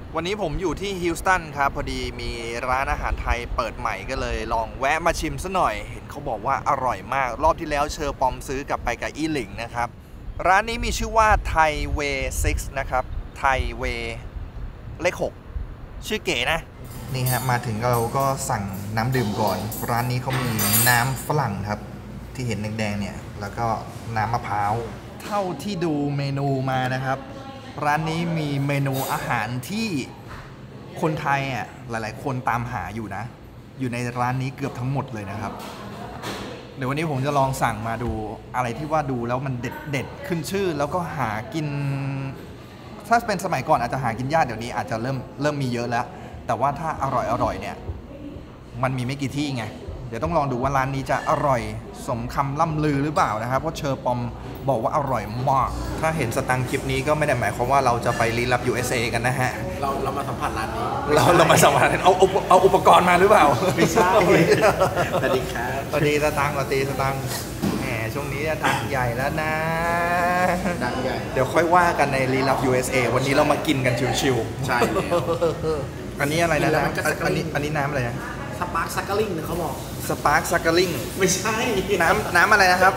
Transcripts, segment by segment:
วันนี้ผมอยู่ที่ฮิลสตันครับพอดีมีร้านอาหารไทยเปิดใหม่ก็เลยลองแวะมาชิมซะหน่อยเห็นเขาบอกว่าอร่อยมากรอบที่แล้วเชอปอมซื้อกลับไปกับอี้หลิงนะครับร้านนี้มีชื่อว่าไทเวย์6นะครับไทเวย์เลข6ชื่อเก๋นะนี่ฮะมาถึงเราก็สั่งน้ำดื่มก่อนร้านนี้เขามีน้ำฝรั่งครับที่เห็นแดงๆเนี่ยแล้วก็น้ำมะพร้าวเท่าที่ดูเมนูมานะครับร้านนี้มีเมนูอาหารที่คนไทยอ่ะหลายๆคนตามหาอยู่นะอยู่ในร้านนี้เกือบทั้งหมดเลยนะครับเดี๋ยววันนี้ผมจะลองสั่งมาดูอะไรที่ว่าดูแล้วมันเด็ดขึ้นชื่อแล้วก็หากินถ้าเป็นสมัยก่อนอาจจะหากินยากเดี๋ยวนี้อาจจะเริ่มมีเยอะแล้วแต่ว่าถ้าอร่อยเนี่ยมันมีไม่กี่ที่ไงเดี๋ยวต้องลองดูว่าร้านนี้จะอร่อยสมคำล่ำลือหรือเปล่านะครับเพราะเชอปอมบอกว่าอร่อยมากถ้าเห็นสตังค์คลิปนี้ก็ไม่ได้หมายความว่าเราจะไปลี้ลับ USA กันนะฮะเรามาสัมผัสร้านนี้เรามาสัมผัสเอาอุปกรณ์มาหรือเปล่าไม่ใช่สวัสดีครับสวัสดีสตังค์แหมช่วงนี้ดังใหญ่แล้วนะดังใหญ่เดี๋ยวค่อยว่ากันในลี้ลับ USA วันนี้เรามากินกันชิวๆใช่แล้วอันนี้อะไรนะอันนี้น้ำอะไรนะสปาร์คซักเกอร์ลิงเขาบอกสปาร์คซักเกอร์ลิงไม่ใช่น้ำอะไรนะครับ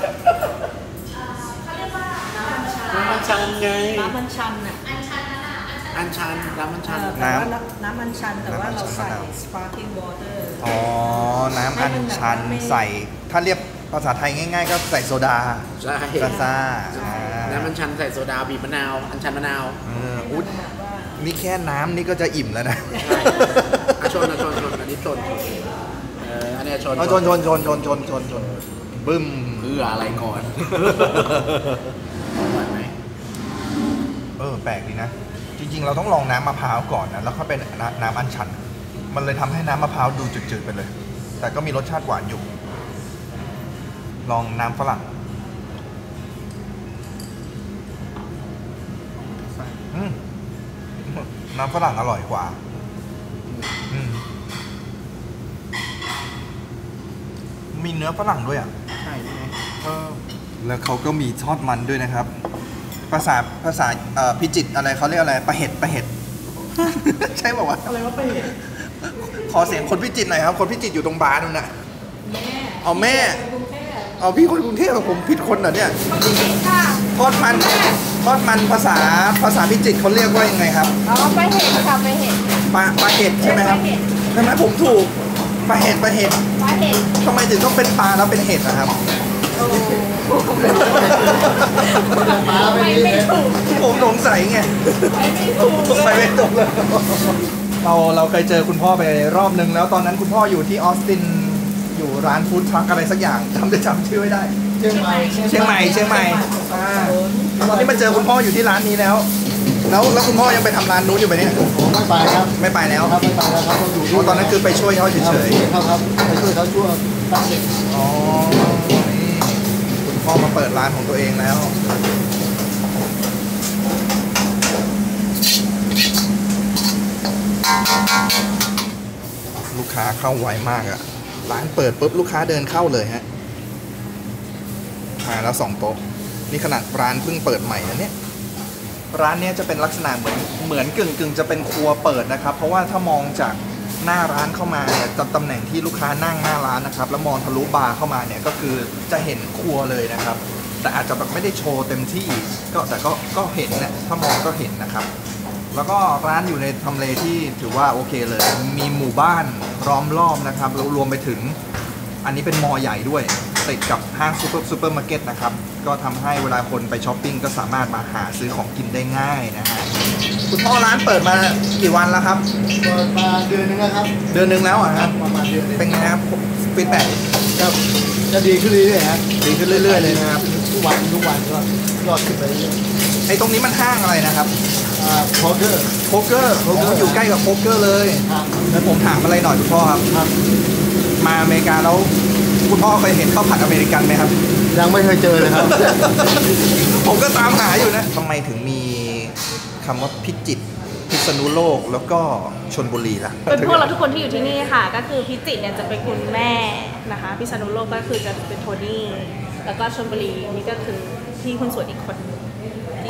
น้ำมันชันไงน้ำมันชันอ่ะอันชันน้ำมันชันน้ำมันชันแต่ว่าเราใส่ sparkling water อ๋อน้ำอัญชันใส่ถ้าเรียกภาษาไทยง่ายๆก็ใส่โซดาใช่ซ่าน้ำอัญชันใส่โซดาบีบมะนาวอัญชันมะนาวอุ๊ยนี่แค่น้ำนี่ก็จะอิ่มแล้วนะชนอันนี้ชนอันนี้ชนบึ้มเพื่ออะไรก่อนแปลกดีนะจริงๆเราต้องลองน้ำมะพร้าวก่อนนะแล้วก็เป็นน้ำอัญชันมันเลยทำให้น้ำมะพร้าวดูจืดๆไปเลยแต่ก็มีรสชาติหวานอยู่ลองน้ำฝรั่งน้ำฝรั่งอร่อยกว่ามีเนื้อฝรั่งด้วยอ่ะใช่แล้วเขาก็มีทอดมันด้วยนะครับภาษาพิจิตรอะไรเขาเรียกอะไรปลาเห็ดใช่บอกว่าอะไรว่าปลาเห็ดขอเสียงคนพิจิตรหน่อยครับคนพิจิตรอยู่ตรงบาร์นู่นน่ะแม่พี่คนกรุงเทพผมผิดคนเหรอเนี่ยทอดมันภาษาพิจิตรเขาเรียกว่ายังไงครับปลาเห็ดค่ะปลาเห็ดปลาเห็ดใช่ไหมครับใช่ไหมผมถูกปลาเห็ดทำไมถึงต้องเป็นปลาแล้วเป็นเห็ดนะครับผมสงสัยไงไม่ถูกเลยเราเคยเจอคุณพ่อไปรอบนึงแล้วตอนนั้นคุณพ่ออยู่ที่ออสตินอยู่ร้านฟู้ดทรัคอะไรสักอย่างจำชื่อไม่ได้เชียงใหม่ตอนนี้มาเจอคุณพ่ออยู่ที่ร้านนี้แล้วคุณพ่อยังไปทำร้านนู้นอยู่ไหมเนี่ยไม่ไปครับไม่ไปแล้วครับไม่ไปแล้วครับต้องอยู่ตอนนั้นคือไปช่วยเขาเฉยๆครับไปช่วยเขาช่วยตั้งเด็กคุณพ่อมาเปิดร้านของตัวเองแล้วลูกค้าเข้าไวมากอะร้านเปิดปุ๊บลูกค้าเดินเข้าเลยฮะมาแล้ว2 โต๊ะนี่ขนาดร้านเพิ่งเปิดใหม่นะเนี่ยร้านนี้จะเป็นลักษณะเหมือนกึ่งจะเป็นครัวเปิดนะครับเพราะว่าถ้ามองจากหน้าร้านเข้ามาเนี่ยตำแหน่งที่ลูกค้านั่งหน้าร้านนะครับแล้วมองทะลุบาร์เข้ามาเนี่ยก็คือจะเห็นครัวเลยนะครับแต่อาจจะแบบไม่ได้โชว์เต็มที่แต่ก็เห็นนะถ้ามองก็เห็นนะครับแล้วก็ร้านอยู่ในทำเลที่ถือว่าโอเคเลยมีหมู่บ้านล้อมรอบนะครับแล้วรวมไปถึงอันนี้เป็นมอใหญ่ด้วยติดกับห้างซูเปอร์มาร์เก็ตนะครับก็ทำให้เวลาคนไปช้อปปิ้งก็สามารถมาหาซื้อของกินได้ง่ายนะฮะคุณพ่อร้านเปิดมากี่วันแล้วครับเปิดมาเดือนนึงแล้วครับเดือนนึงแล้วอ่ะครับประมาณเดือนเป็นไงครับฟีดแบ็กจะดีขึ้นเรื่อยๆฮะดีขึ้นเรื่อยๆเลยนะครับทุกวันก็ยอดขึ้นไปเรื่อยๆไอ้ตรงนี้มันห้างอะไรนะครับโคเกอร์อยู่ใกล้กับโคเกอร์เลยแล้วผมถามอะไรหน่อยคุณพ่อครับมาอเมริกาแล้วคุณพ่อเคยเห็นข้าวผัดอเมริกันไหมครับยังไม่เคยเจอเลยครับผมก็ตามหาอยู่นะทำไมถึงมีคำว่าพิษณุโลกแล้วก็ชลบุรีล่ะเป็นพวกเราทุกคนที่อยู่ที่นี่ค่ะก็คือพิจิตรเนี่ยจะเป็นคุณแม่นะคะพิษณุโลกก็คือจะเป็นโทนี่แล้วก็ชลบุรีนี่ก็คือพี่คนสวยอีกคนที่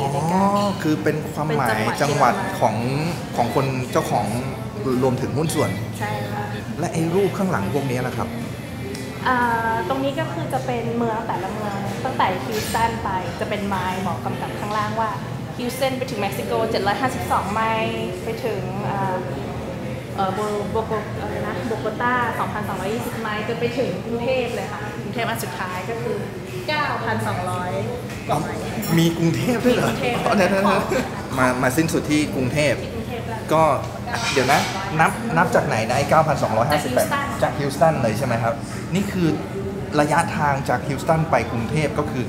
อ๋อในการคือเป็นความหมายเป็นจัจังงหหวัวัดดของคนเจ้าของรวมถึงหุ้นส่วนใช่ค่ะและไอ้รูปข้างหลังพวกนี้นะครับตรงนี้ก็คือจะเป็นเมืองแต่ละเมืองตั้งแต่ฮิวสตันไปจะเป็นไมล์บอกกำกับข้างล่างว่าฮิวสตันไปถึงเม็กซิโก752 ไมล์ไปถึงโบโกตา 2,220 ไมล์จนไปถึงกรุงเทพเลยค่ะกรุงเทพอันสุดท้ายก็คือ 9,200 กว่าไมล์มีกรุงเทพด้วยเหรอมีกรุงเทพอ๋อเดี๋ยวมาสิ้นสุดที่กรุงเทพกรุงเทพแล้วก็เดี๋ยวนะ นับจากไหนนะไอ้9,258 จากฮิวสตันเลยใช่ไหมครับ นี่คือระยะทางจากฮิวสตันไปกรุงเทพก็คือ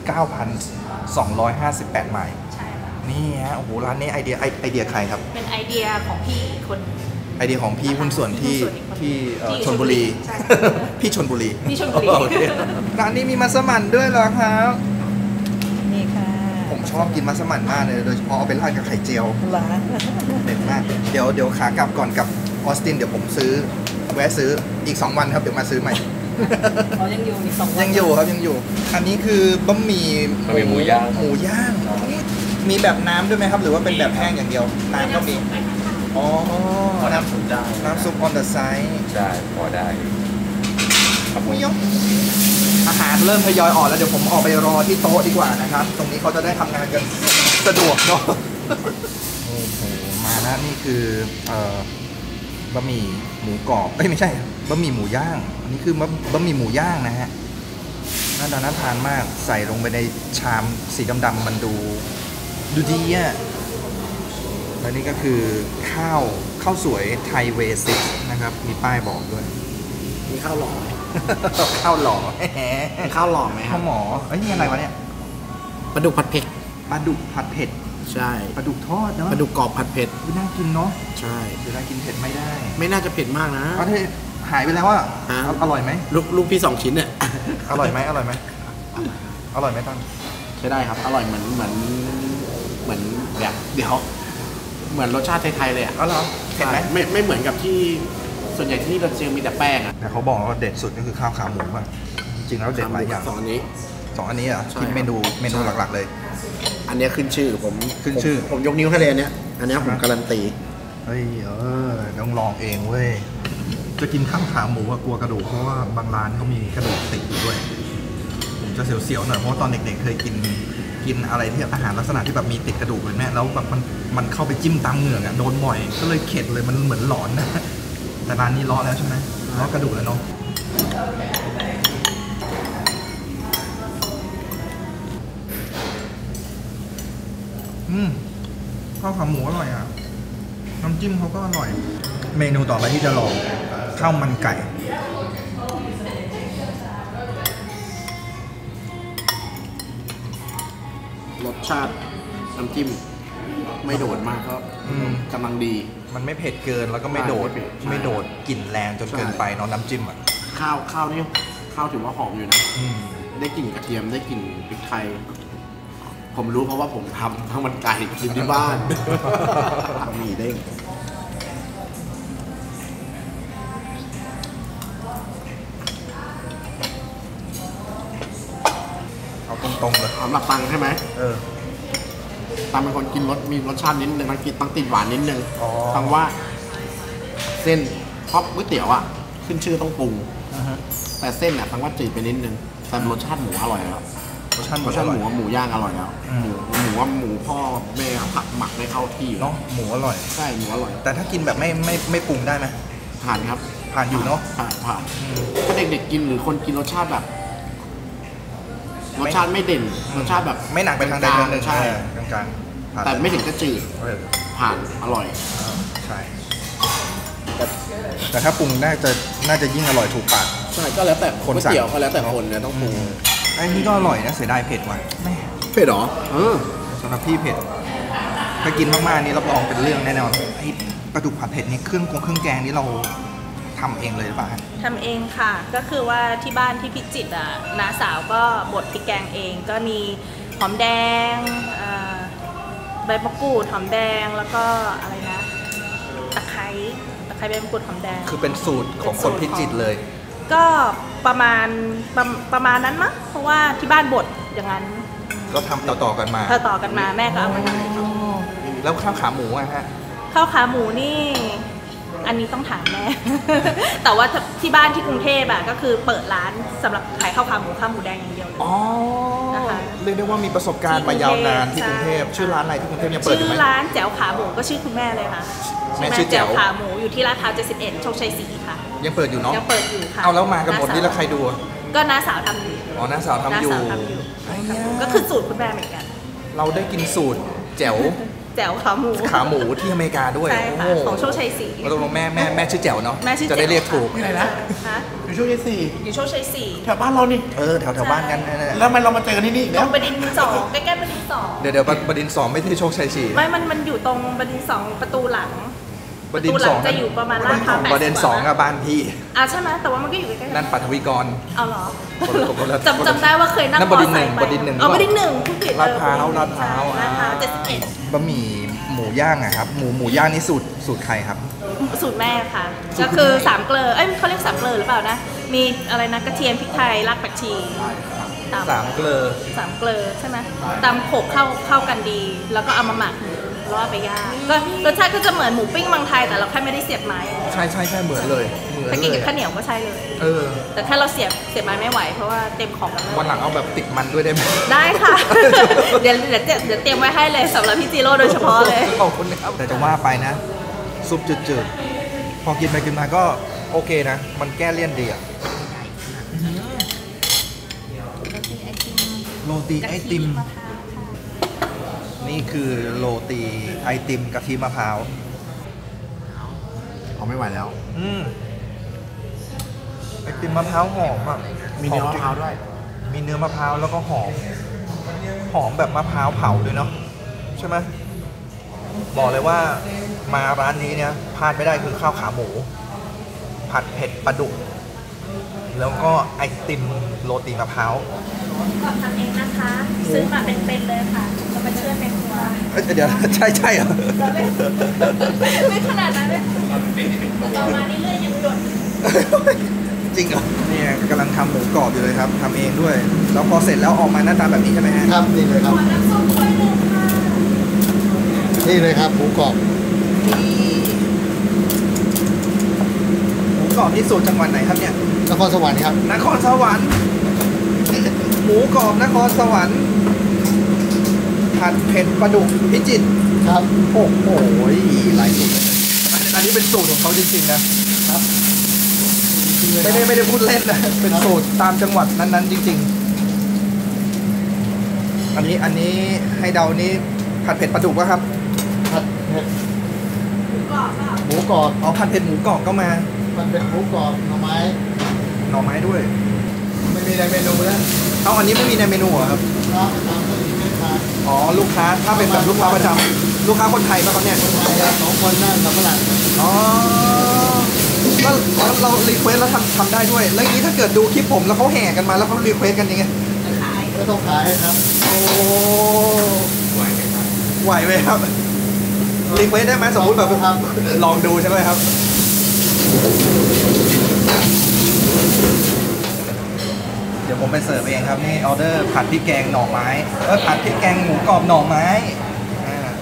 9,258 ไมล์ใช่ค่ะนี่ฮะโอ้โหร้านนี้ไอเดียใครครับเป็นไอเดียของพี่อีกคนไอเดียของพี่หุ้นส่วนที่หุ้นส่วนอีกคนที่ที่ชลบุรีใช่พี่ชลบุรีพี่ชลบุรีโอเคร้านนี้มีมัสมั่นด้วยเหรอครับนี่ค่ะผมชอบกินมัสมั่นมากเลยโดยเฉพาะเอาไปราดกับไข่เจียวร้านเด็ดมากเดี๋ยวขากลับก่อนกับออสตินเดี๋ยวผมแวะซื้ออีก 2 วันครับเดี๋ยวมาซื้อใหม่เขายังอยู่อีก2 วันยังอยู่ครับยังอยู่ อันนี้คือบะหมี่บะหมี่หมูย่างหมูย่างมีแบบน้ำด้วยไหมครับ หรือว่าเป็นแบบแห้งอย่างเดียวน้ำก็มีอ๋อขอน้ำซุปได้น้ำซุป on the side ใช่พอได้ครับผมอาหารเริ่มทยอยออกแล้วเดี๋ยวผมออกไปรอที่โต๊ะดีกว่านะครับ ตรงนี้เขาจะได้ทำงานกันสะดวกเนาะโอ้โหมาแล้วนี่คือบะหมี่หมูกรอบไม่ใช่บะหมี่หมูย่างอันนี้คือบะหมี่หมูย่างนะฮะน่าทานมากใส่ลงไปในชามสีดำๆมันดูดีอ่ะแล้วนี่ก็คือข้าวสวยไทยเวสิกนะครับมีป้ายบอกด้วยมีข้าวหล่อไหมข้าวหล่อมีข้าวหล่อไหมคข้ารับวหมอเอ้ยนี่อะไรวะเนี่ยปลาดุกผัดเผ็ดปลาดุกผัดเผ็ดใช่ปลาดุกทอดเนาะปลาดุกกรอบผัดเผ็ดอุ๊ยน่ากินเนาะใช่เดี๋ยวน่ากินเผ็ดไม่ได้ไม่น่าจะเผ็ดมากนะเอาที่หายไปแล้วอ่ะฮะอร่อยไหมลูกพี่2 ชิ้นเนี่ยอร่อยไหมอร่อยไหมอร่อยไหมตั้งใช่ได้ครับ อร่อยเหมือนแบบเดี๋ยว เหมือนรสชาติไทยๆเลยอ่ะเอาเหรอเผ็ดไหมไม่เหมือนกับที่ส่วนใหญ่ที่นี่เราเจอมีแต่แป้งอ่ะแต่เขาบอกว่าเด็ดสุดก็คือข้าวขาหมูอ่ะจริงๆแล้วเด็ดหลายอย่างสองอันนี้สองอันนี้เหรอ่ะใช่ที่เมนูหลักๆเลยอันเนี้ยขึ้นชื่อผมขึ้นชื่อผมยกนิ้วให้เลยอันเนี้ยอันเนี้ยผมการันตีเฮ้ยต้องลองเองเว้ยจะกินข้าวขาหมูอะกลัวกระดูกเพราะว่าบางร้านเขามีกระดูกติดอยู่ด้วยผมจะเสียวๆหน่อยเพราะว่าตอนเด็กๆเคยกินอะไรที่อาหารลักษณะที่แบบมีติดกระดูกเลยแม่แล้วแบบมันเข้าไปจิ้มตามเหงือกอะโดนบ่อยก็เลยเข็ดเลยมันเหมือนหลอนนะแต่ร้านนี้เลาะแล้วใช่ไหมเลาะกระดูกแล้วเนาะข้าวขาหมูอร่อยอ่ะน้ำจิ้มเขาก็อร่อย เมนูต่อไปที่จะลองข้าวมันไก่รสชาติน้ำจิ้มไม่โดดมากก็อืมกำลังดีมันไม่เผ็ดเกินแล้วก็ไม่โดดใช่ไม่เผ็ดใช่ไม่โดดกลิ่นแรงจนเกินไปเนาะน้ำจิ้มอ่ะข้าวนี่ข้าวถือว่าหอมอยู่นะอืมได้กลิ่นกระเทียมได้กลิ่นพริกไทย ผมรู้เพราะว่าผมทำข้าวมันไก่กินที่บ้านมีเด้งเอาตรงๆเลยสำหรับตังใช่ไหมเออตังเป็นคนกินมีรสชาตินิดนึงต้องติดหวานนิดนึงอ๋อตังว่าเส้นเพราะก๋วยเตี๋ยวอ่ะขึ้นชื่อต้องปรุง แต่เส้นอ่ะตังว่าจืดไปนิดนึงแต่รสชาติหมูอร่อยแล้วรสชาติหรมูสชาติหมูอร่อยหมูย่างอร่อยแล้วอืมหมูว่าหมูพ่อแม่ผักหมักได้เข้าที่เนาะหมูอร่อยใช่หมูอร่อยแต่ถ้ากินแบบไม่ปรุงได้ไหมผ่านครับผ่านอยู่เนาะผ่านถ้าเด็กๆกินหรือคนกินรสชาติแบบ รสชาติไม่เด่นรสชาทแบบไม่หนักไปทางใดทางหนึ่งใช่กลางๆผ่านแต่ไม่ถึงจะจืดเออผ่านอร่อยใช่แต่ถ้าปรุงน่าจะยิ่งอร่อยถูกปากใช่ก็แล้วแต่คนก๋วยสั่งเตี๋ยวก็แล้วแต่คนเนี่ยต้องปรุงไอ้นี่ก็อร่อยนะเสียดายเผ็ดว่ะแม่เผ็ดเหรอสำหรับพี่เผ็ดถ้ากินมากๆนี่รับรองเป็นเรื่องแน่นอนไอ้ปลาดุกผัดเผ็ดนี่เครื่องแกงนี่เราทำเองเลยหรือเปล่าฮะทำเองค่ะ ก็คือว่าที่บ้านที่พิจิตรอ่ะน้าสาวก็บดพริกแกงเองก็มีหอมแดงใบมะกรูดหอมแดงแล้วก็อะไรนะตะไคร้ใบมะกรูดหอมแดงคือเป็นสูตรของคนพิจิตรเลยก็ประมาณนั้นมั้งเพราะว่าที่บ้านบดอย่างนั้นก็ทำต่อๆกันมาต่อกันมาแม่ก็เอามาทำให้เขาแล้วข้าวขาหมูอะฮะข้าวขาหมูนี่ อันนี้ต้องถามแม่ แต่ว่าที่บ้านที่กรุงเทพอะก็คือเปิดร้านสำหรับขายข้าวขาหมูข้าวหมูแดงอย่างเดียวเลยอ๋อนะคะเรียกได้ว่ามีประสบการณ์มายาวนานที่กรุงเทพใช่ชื่อร้านอะไรที่กรุงเทพยังเปิดอชื่ยู่อไหมร้านแจ๋วขาหมูก็ชื่อคุณแม่เลยค่ะแม่ชื่อแจ๋วขาหมูอยู่ที่ลาดพร้าว71โชคชัย4ค่ะยังเปิดอยู่เนาะยังเปิดอยู่ค่ะเอาแล้วมากันหมดนี่แล้วใครดูอะก็น้าสาวทำอยู่อ๋อน้าสาวทำอยู่น้าสาวทำอยู่ไอ้ยาก็คือสูตรคุณแม่เหมือนกันเราได้กินสูตรแจ๋วแจ๋วขาหมูขาหมูที่อเมริกาด้วยใช่ค่ะโอ้โหของโชคชัย4 เราตกลงแม่ชื่อแจ๋วเนาะแม่ชื่อจะได้เรียกถูกที่ไหนนะฮะอยู่ช่วงที่สี่อยู่โชคชัยแถวบ้านเรานี่แถวบ้านกันนั่นแหละแล้วทำไมเรามาเจอกันที่นี่ 4ตแล้รวงบดินทร์2ใกล้ๆบดินทร์2 เดี๋ยวบดินทร์ 2ไม่ใช่โชคชัย4 ไม่มันอยู่ตรงบดินทร์2ประตูหลังบดินทร์ประตูหลั 2 จะอยู่ประมาณลาดพร้าว80 บดินทร์2อะบ้านพี่ใช่ไหมแต่ว่ามันก็อยู่ใกล้ๆนั่นปัทวีกรเอาเหรอคนละจำได้ว่าเคยนั่งนั่นมบอดินทร์ไซค์ไปบดินทร์หนึ่งบดินทร์1ผู้ผิดลาดพร้าวลาดพร้าว71 บะหมี่หมูย่างอะครับหมูย่างนี่สูตรใครครับสูตรแม่ค่ะ ก็คือ3เกลือเขาเรียก3เกลือหรือเปล่านะมีอะไรนะกระเทียมพริกไทยรากผักชีตำ 3 เกลอ 3เกลือใช่ไหมตำโขกเข้ากันดี แล้วก็เอามาหมักแล้วเอาไปย่างก็รสชาติก็จะเหมือนหมูปิ้งเมืองไทยแต่เราแค่ไม่ได้เสียบไม้ใช่เหมือนเลยเหมือนถ้าเลกินยกับข้าวเหนียวก็ใช่เลยเออแต่แค่เราเสียบไม้ไม่ไหวเพราะว่าเต็มของกันไม่ไหววันหลังเอาแบบติดมันด้วยได้ไหมได้ค่ะ เดี๋ยวเตรียมไว้ให้เลยสำหรับพี่จีโร่โดยเฉพาะเลยขอบคุณนะครับแต่จะว่าไปนะ ซุปจืดๆพอกินไปกินมาก็โอเคนะ มันแก้เลี่ยนดีอะโรตีไอติม นี่คือโรตีไอติมกะทิมะพร้าวเอาไม่ไหวแล้วไอติมมะพร้าวหอมอ่ะมีเนื้อมะพร้าวด้วยมีเนื้อมะพร้าวแล้วก็หอมแบบมะพร้าวเผาด้วยเนาะใช่ไหมบอกเลยว่ามาร้านนี้เนี่ยพลาดไม่ได้คือข้าวขาหมู ผัดเผ็ดปลาดุก แล้วก็ไอติมโรตีมะพร้าวก่อนทำเองนะคะ ซื้อมาเป็นๆเลยค่ะแล้วมาเชื่อในครัวเดี๋ยว ใช่เหรอไม่ขนาดนั้นเลยเรามาเรื่อยๆยังหยดจริงเหรอเนี่ยกำลังทำหมูกรอบอยู่เลยครับทำเองด้วย แล้วพอเสร็จแล้วออกมาหน้าตาแบบนี้ใช่ไหมฮะครับนี่เลยครับขอน้ำส้มถ้วยหนึ่งค่ะนี่เลยครับหมูกรอบหมูกรอบที่สูตรจังหวัดไหนครับเนี่ยนครสวรรค์ครับนครสวรรค์ หมูกรอบนครสวรรค์ผัดเผ็ดปลาดุกพิจิตรครับโอ้โหหลายสูตรเลยอันนี้เป็นสูตรของเขาจริงๆนะครับไม่ได้พูดเล่นนะเป็นสูตรตามจังหวัดนั้นๆจริงๆ อันนี้ให้เดานี้ผัดเผ็ดปลาดุกวะครับผัดเผ็ดหมูกรอบค่ะหมูกรอบอ๋อผัดเผ็ดหมูกรอบก็มามันเป็นหมูกรอบหน่อไม้หน่อไม้ด้วยไม่มีในเมนูแล้วเอาอันนี้ไม่มีในเมนูเหรอครับครับตามก็มีไม่ทานอ๋อลูกค้าถ้าเป็นแบบลูกค้าประจำลูกค้าคนไทยป่ะครับเนี่ยสองคนนั่งกับฝรั่งอ๋อแล้วเรารีเควสแล้วทำได้ด้วย แล้วอย่างนี้ถ้าเกิดดูคลิปผมแล้วเขาแห่กันมาแล้วเขารีเควสกันยังไงขายก็ต้องขายให้ครับโอ้ไหวไหมครับรีเควสได้ไหมสมมติแบบครับลองดูใช่ไหมครับ เดี๋ยวผมไปเสิร์ฟเองครับนี่ออเดอร์ผัดพริกแกงหน่อไม้ผัดพริกแกงหมูกรอบหน่อไม้อ่า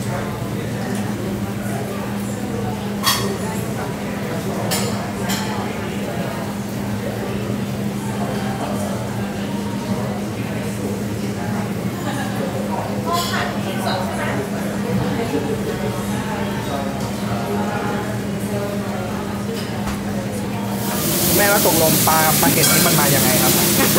แม่ว่าตกลงปลาเห็ดนี้มันมายังไงครับ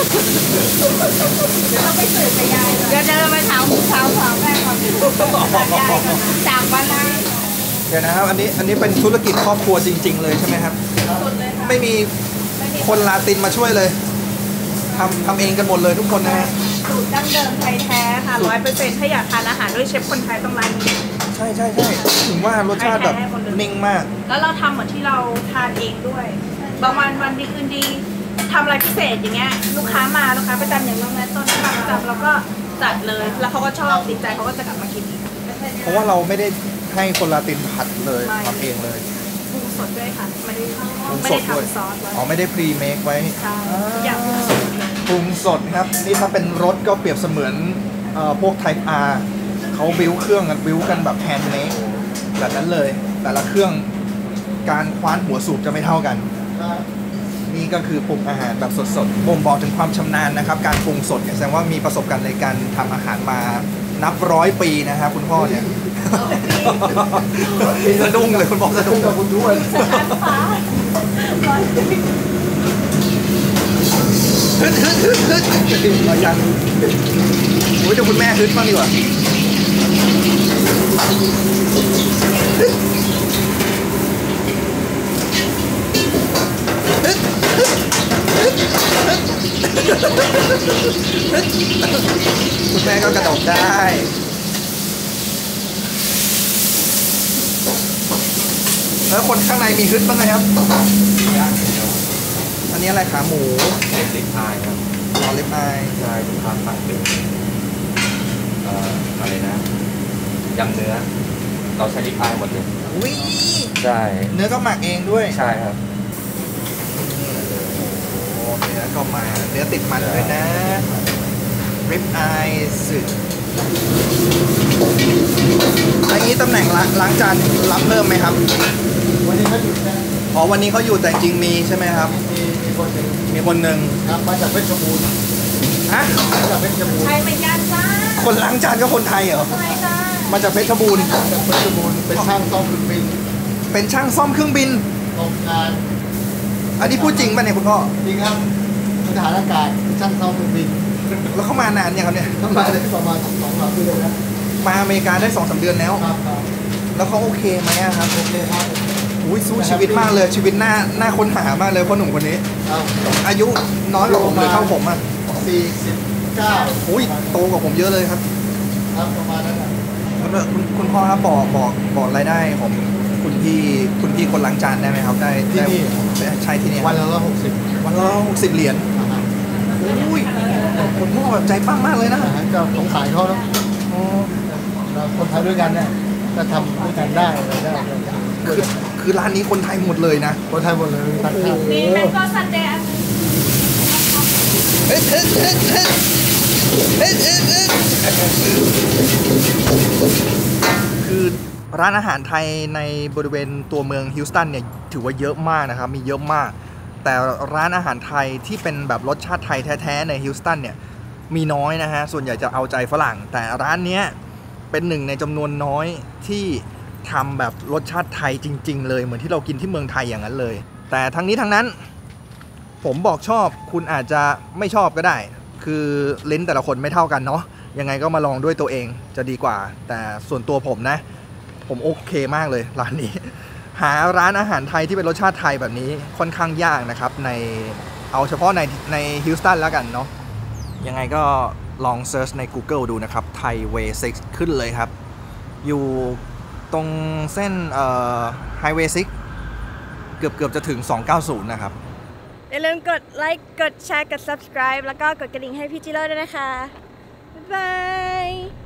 เราไปสืบกับยายเดี๋ยวมาถามแม่ก่อนจากวันนั้นเดี๋ยวนะครับอันนี้เป็นธุรกิจครอบครัวจริง ๆ เลยใช่ไหมครับสุดเลยค่ะไม่มีคนลาตินมาช่วยเลยทำเองกันหมดเลยทุกคนนะฮะสูตรดั้งเดิมไทยแท้ค่ะ100%ถ้าอยากทานอาหารด้วยเชฟคนไทยต้องร้านนี้ใช่ถึงว่ารสชาติแบบนิ่งมากแล้วเราทำเหมือนที่เราทานเองด้วยบางวันดีคืนดีทำอะไรพิเศษอย่างเงี้ยลูกค้าประจำอย่างน้องแนทตอนนี้มาประจำเราก็จัดเลยแล้วเขาก็ชอบติดใจเขาก็จะกลับมากินอีกเพราะว่าเราไม่ได้ให้คนลาตินผัดเลยทำเองเลยปรุงสดด้วยค่ะไม่ได้ปรุงไม่สได้ดด้วยทำซอสไว้อ๋อไม่ได้พรีเมคไว้ใช่ทุกอย่างปรุงสดเลยปรุงสดครับนี่ถ้าเป็นรสก็เปรียบเสมือนพวก Type R เขาบิวเครื่องกันบิวกันแบบแฮนด์เมดแบบนั้นเลย แต่ละเครื่องการคว้านหัวสูบจะไม่เท่ากัน นี่ก็คือปรุงอาหารแบบสดๆบ่งบอกถึงความชำนาญนะครับ การปรุงสดแสดงว่ามีประสบการณ์ในการทำอาหารมานับ100 ปีนะครับคุณพ่อเนี่ยสะดุ้งเลยคุณพ่อสะดุ้งกับคุณด้วยสถานฟ้าฮึดเรายังโอ้ยเดี๋ยวคุณแม่ฮึดบ้างดีกว่าคุณแม่ก็กระโดดได้แล้วคนข้างในมีฮึดบ้างไหมครับอันนี้อะไรขาหมูเป็นลิปอายครับอ๋อเล็บไม้ใช่ลูกค้าสั่งเป็นอะไรนะยำเนื้อ เราใช้ลิปอายหมดเลยอุ้ยใช่เนื้อก็หมักเองด้วยใช่ครับโอ้เนื้อก็มาเนื้อติดมันด้วยนะริบอายสึอันนี้ตำแหน่งล้างจานรับเพิ่มไหมครับวันนี้เขาหยุดนะอ๋อวันนี้เขาอยู่แต่จริงมีใช่ไหมครับมีคนหนึ่งมีคนหนึ่งครับมาจากเพชรบูรณ์ฮะมาจากเพชรบูรไทณ์ยเหมือนกันจ้าคนล้างจานก็คนไทยเหรอไทยจ้ามาจากเพชรบูรณ์จากเพชรบูรณ์เป็นช่างซ่อมเครื่องบินเป็นช่างซ่อมเครื่องบินโรงงานอันนี้พูดจริงป่ะเนี่ยคุณพ่อจริงครับทหารอากาศเป็นช่างซ่อมเครื่องบินแล้วเขามานานยังครับเนี่ยเข้ามาได้ประมาณ2-3 ปีแล้วนะมาอเมริกาได้ 2-3 เดือนแล้วครับครับแล้วเขาโอเคไหมอะครับโอเคครับอุ้ยสู้ชีวิตมากเลยชีวิตน่าค้นหามากเลยพ่อหนุ่มคนนี้ครับอายุน้อยกว่าผมหรือเท่าผมอ่ะ 49 อุ้ยโตกว่าผมเยอะเลยครับครับประมาณนั้นนะคุณพ่อครับบอกรายได้ของคุณพี่คนล้างจานได้ไหมครับได้ใช่ที่นี่วันละ160 วันละ60 เหรียญอุ้ยคุณพ่อแบบใจปั้มมากเลยนะก็สงสารเขาแล้วอ๋อเราคนไทยด้วยกันเนี่ยก็ทำด้วยกันได้อะไรได้คือร้านนี้คนไทยหมดเลยนะคนไทยหมดเลยต่างชาติมีแมงโก้ซันเดย์คือร้านอาหารไทยในบริเวณตัวเมืองฮิลสตันเนี่ยถือว่าเยอะมากนะครับมีเยอะมาก แต่ร้านอาหารไทยที่เป็นแบบรสชาติไทยแท้ๆในฮิลสตันเนี่ยมีน้อยนะฮะส่วนใหญ่จะเอาใจฝรั่งแต่ร้านเนี้ยเป็นหนึ่งในจำนวนน้อยที่ทำแบบรสชาติไทยจริงๆเลยเหมือนที่เรากินที่เมืองไทยอย่างนั้นเลยแต่ทั้งนี้ทั้งนั้นผมบอกชอบคุณอาจจะไม่ชอบก็ได้คือลิ้นแต่ละคนไม่เท่ากันเนาะยังไงก็มาลองด้วยตัวเองจะดีกว่าแต่ส่วนตัวผมนะผมโอเคมากเลยร้านนี้หาร้านอาหารไทยที่เป็นรสชาติไทยแบบนี้ค่อนข้างยากนะครับเอาเฉพาะในฮิลสตันแล้วกันเนาะยังไงก็ลองเซิร์ชใน Google ดูนะครับ Thai Way 6 ขึ้นเลยครับอยู่ตรงเส้นHighway 6เกือบจะถึง290นะครับอย่าลืมกดไลค์กดแชร์กด subscribe แล้วก็กดกระดิ่งให้พี่จิโร่ด้วยนะคะบ๊ายบาย